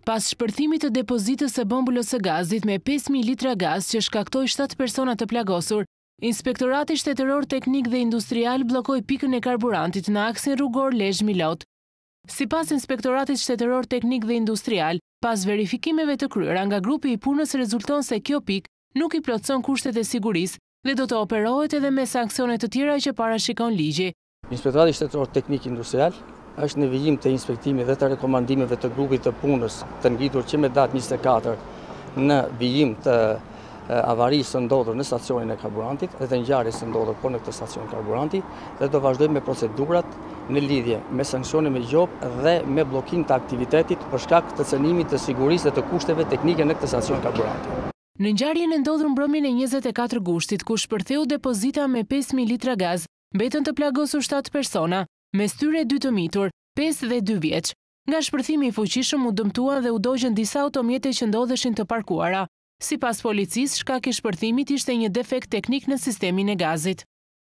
Pas shpërthimit të depozitës së bombulës së gazit me 5.000 litra gaz që shkaktoi 7 persona të plagosur, Inspektorati Shtetëror Teknik dhe Industrial bllokoi pikën e karburantit në aksin rrugor Lezhë-Milot. Sipas Inspektoratit Shtetëror Teknik dhe Industrial, pas verifikimeve të kryera nga grupi i punës rezulton se kjo pikë nuk i plotëson kushtet e sigurisë dhe do të operohet edhe me sanksione të tjera që parashikon ligji. Inspektorati Shtetëror Teknik Industrial është në vijim të inspektimit dhe të rekomandimeve të grupit të punës të ngritur që me datë 24 në vijim të avarisë së ndodhur në stacionin e karburantit dhe të ngjarjes së ndodhur po në këtë stacion karburanti dhe do vazhdojmë me procedurat në lidhje me sanksione me gjopë dhe me bllokim të aktivitetit për shkak të cënimit të sigurisë dhe të kushteve teknike në këtë stacion karburanti. Në ngjarjen e ndodhur mbrëmjen e 24 gushtit, ku shpërtheu depozita me 5.000 litra gaz, mbetën të plagosur 7 persona, me styre 2 të mitur, 5 dhe 2 vjeç. Nga shpërthimi i fuqishëm u dëmtuan dhe u dogjën disa automjete që ndodheshin të parkuara. Sipas policisë, shkak i shpërthimit ishte një defekt teknik në sistemin e gazit.